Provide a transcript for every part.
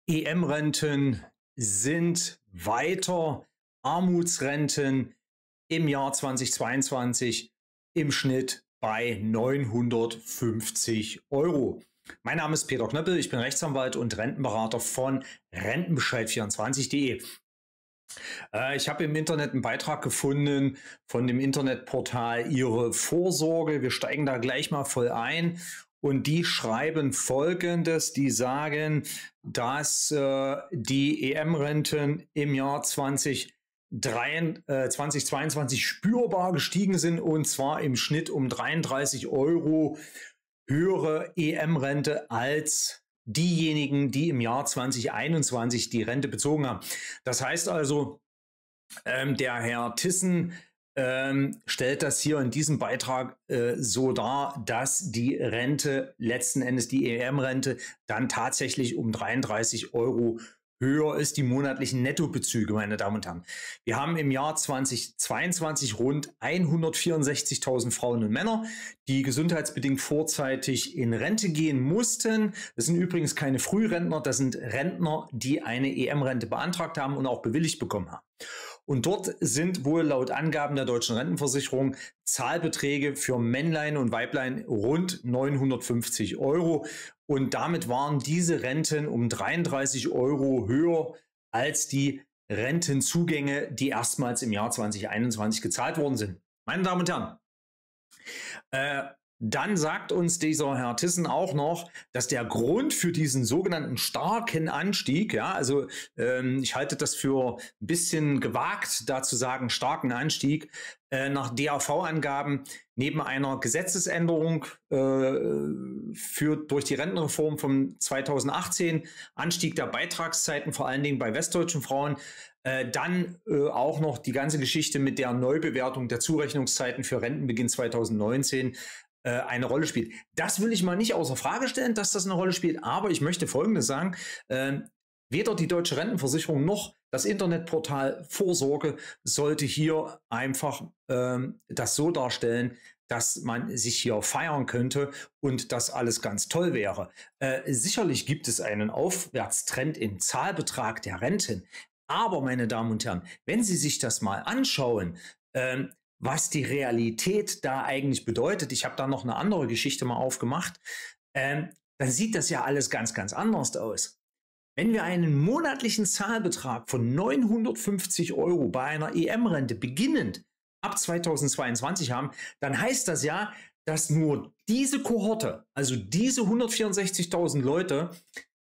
EM-Renten sind weiter Armutsrenten im Jahr 2022 im Schnitt bei 950 Euro. Mein Name ist Peter Knöppel, ich bin Rechtsanwalt und Rentenberater von Rentenbescheid24.de. Ich habe im Internet einen Beitrag gefunden von dem Internetportal Ihre Vorsorge. Wir steigen da gleich mal voll ein. Und die schreiben Folgendes, die sagen, dass die EM-Renten im Jahr 2022 spürbar gestiegen sind, und zwar im Schnitt um 33 Euro höhere EM-Rente als diejenigen, die im Jahr 2021 die Rente bezogen haben. Das heißt also, der Herr Thyssen stellt das hier in diesem Beitrag so dar, dass die Rente, letzten Endes die EM-Rente, dann tatsächlich um 33 Euro höher ist, die monatlichen Nettobezüge, meine Damen und Herren. Wir haben im Jahr 2022 rund 164.000 Frauen und Männer, die gesundheitsbedingt vorzeitig in Rente gehen mussten. Das sind übrigens keine Frührentner, das sind Rentner, die eine EM-Rente beantragt haben und auch bewilligt bekommen haben. Und dort sind wohl laut Angaben der Deutschen Rentenversicherung Zahlbeträge für Männlein und Weiblein rund 950 Euro. Und damit waren diese Renten um 33 Euro höher als die Rentenzugänge, die erstmals im Jahr 2021 gezahlt worden sind. Meine Damen und Herren, dann sagt uns dieser Herr Thyssen auch noch, dass der Grund für diesen sogenannten starken Anstieg, ja, also ich halte das für ein bisschen gewagt, da zu sagen, starken Anstieg, nach DAV-Angaben neben einer Gesetzesänderung durch die Rentenreform von 2018, Anstieg der Beitragszeiten, vor allen Dingen bei westdeutschen Frauen, dann auch noch die ganze Geschichte mit der Neubewertung der Zurechnungszeiten für Rentenbeginn 2019 eine Rolle spielt. Das will ich mal nicht außer Frage stellen, dass das eine Rolle spielt, aber ich möchte Folgendes sagen: Weder die Deutsche Rentenversicherung noch das Internetportal Vorsorge sollte hier einfach das so darstellen, dass man sich hier feiern könnte und das alles ganz toll wäre. Sicherlich gibt es einen Aufwärtstrend im Zahlbetrag der Renten, aber meine Damen und Herren, wenn Sie sich das mal anschauen, was die Realität da eigentlich bedeutet, ich habe da noch eine andere Geschichte mal aufgemacht, dann sieht das ja alles ganz, ganz anders aus. Wenn wir einen monatlichen Zahlbetrag von 950 Euro bei einer EM-Rente beginnend ab 2022 haben, dann heißt das ja, dass nur diese Kohorte, also diese 164.000 Leute,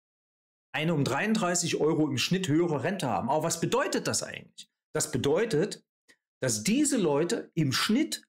eine um 33 Euro im Schnitt höhere Rente haben. Aber was bedeutet das eigentlich? Das bedeutet, dass diese Leute im Schnitt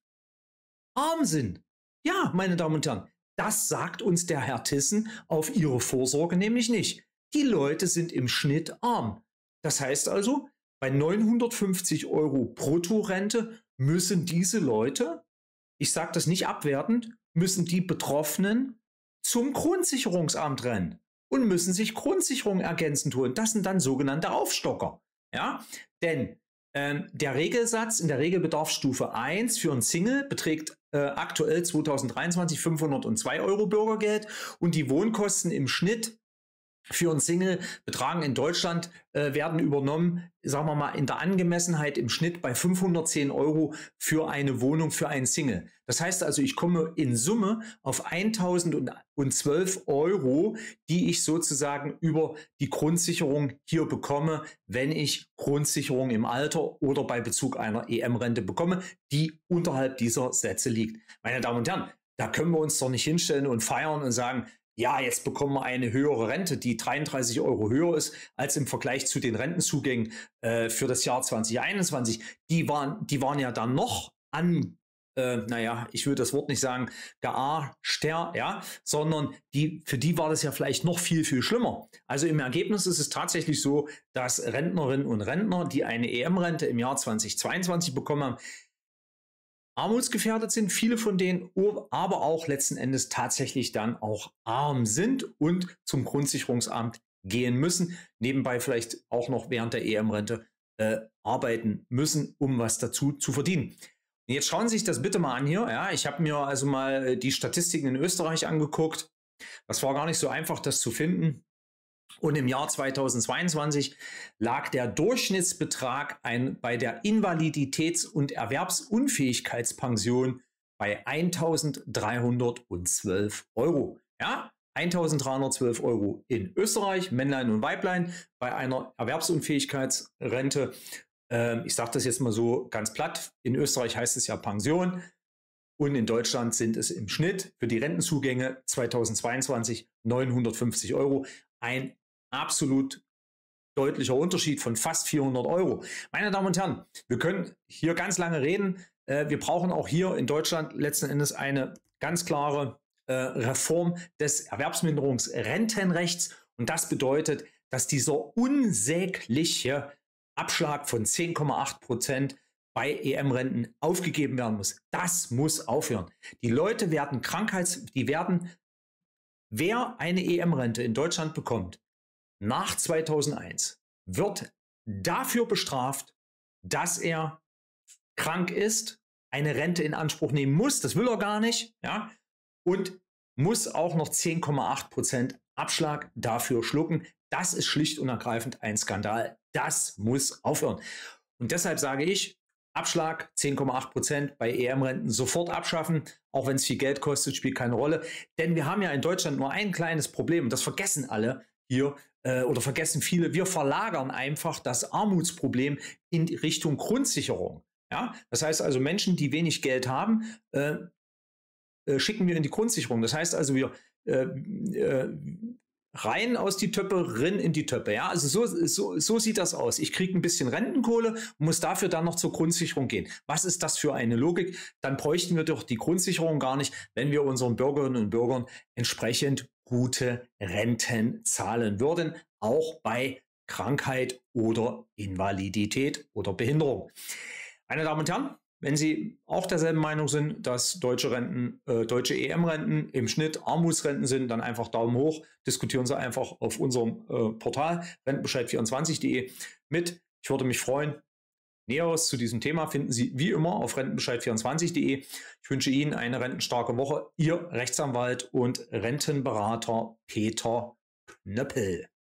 arm sind. Ja, meine Damen und Herren, das sagt uns der Herr Thyssen auf Ihre Vorsorge nämlich nicht. Die Leute sind im Schnitt arm. Das heißt also, bei 950 Euro Bruttorente müssen diese Leute, ich sage das nicht abwertend, müssen die Betroffenen zum Grundsicherungsamt rennen und müssen sich Grundsicherung ergänzend holen. Das sind dann sogenannte Aufstocker. Ja? Denn der Regelsatz in der Regelbedarfsstufe 1 für einen Single beträgt aktuell 2023 502 Euro Bürgergeld, und die Wohnkosten im Schnitt für einen Single betragen in Deutschland, werden übernommen, sagen wir mal, in der Angemessenheit im Schnitt bei 510 Euro für eine Wohnung für einen Single. Das heißt also, ich komme in Summe auf 1.012 Euro, die ich sozusagen über die Grundsicherung hier bekomme, wenn ich Grundsicherung im Alter oder bei Bezug einer EM-Rente bekomme, die unterhalb dieser Sätze liegt. Meine Damen und Herren, da können wir uns doch nicht hinstellen und feiern und sagen, ja, jetzt bekommen wir eine höhere Rente, die 33 Euro höher ist als im Vergleich zu den Rentenzugängen für das Jahr 2021. Die waren ja dann noch naja, ich will das Wort nicht sagen, gearschter, ja, sondern für die war das ja vielleicht noch viel, viel schlimmer. Also im Ergebnis ist es tatsächlich so, dass Rentnerinnen und Rentner, die eine EM-Rente im Jahr 2022 bekommen haben, armutsgefährdet sind, viele von denen aber auch letzten Endes tatsächlich dann auch arm sind und zum Grundsicherungsamt gehen müssen, nebenbei vielleicht auch noch während der EM-Rente arbeiten müssen, um was dazu zu verdienen. Und jetzt schauen Sie sich das bitte mal an hier. Ja, ich habe mir also mal die Statistiken in Österreich angeguckt. Das war gar nicht so einfach, das zu finden. Und im Jahr 2022 lag der Durchschnittsbetrag bei der Invaliditäts- und Erwerbsunfähigkeitspension bei 1.312 Euro. Ja, 1.312 Euro in Österreich, Männlein und Weiblein, bei einer Erwerbsunfähigkeitsrente. Ich sage das jetzt mal so ganz platt. In Österreich heißt es ja Pension. Und in Deutschland sind es im Schnitt für die Rentenzugänge 2022 950 Euro. Ein absolut deutlicher Unterschied von fast 400 Euro. Meine Damen und Herren, wir können hier ganz lange reden. Wir brauchen auch hier in Deutschland letzten Endes eine ganz klare Reform des Erwerbsminderungsrentenrechts. Und das bedeutet, dass dieser unsägliche Abschlag von 10,8% bei EM-Renten aufgegeben werden muss. Das muss aufhören. Die Leute werden wer eine EM-Rente in Deutschland bekommt, nach 2001, wird dafür bestraft, dass er krank ist, eine Rente in Anspruch nehmen muss, das will er gar nicht, ja, und muss auch noch 10,8% Abschlag dafür schlucken. Das ist schlicht und ergreifend ein Skandal. Das muss aufhören. Und deshalb sage ich, Abschlag 10,8% bei EM-Renten sofort abschaffen, auch wenn es viel Geld kostet, spielt keine Rolle. Denn wir haben ja in Deutschland nur ein kleines Problem, und das vergessen alle hier oder vergessen viele. Wir verlagern einfach das Armutsproblem in Richtung Grundsicherung. Ja? Das heißt also, Menschen, die wenig Geld haben, schicken wir in die Grundsicherung. Das heißt also, wir rein aus die Töpfe, rin in die Töpfe. Ja, also so sieht das aus. Ich kriege ein bisschen Rentenkohle und muss dafür dann noch zur Grundsicherung gehen. Was ist das für eine Logik? Dann bräuchten wir doch die Grundsicherung gar nicht, wenn wir unseren Bürgerinnen und Bürgern entsprechend gute Renten zahlen würden, auch bei Krankheit oder Invalidität oder Behinderung. Meine Damen und Herren, wenn Sie auch derselben Meinung sind, dass deutsche EM-Renten im Schnitt Armutsrenten sind, dann einfach Daumen hoch. Diskutieren Sie einfach auf unserem Portal rentenbescheid24.de mit. Ich würde mich freuen. Näheres zu diesem Thema finden Sie wie immer auf rentenbescheid24.de. Ich wünsche Ihnen eine rentenstarke Woche. Ihr Rechtsanwalt und Rentenberater Peter Knöppel.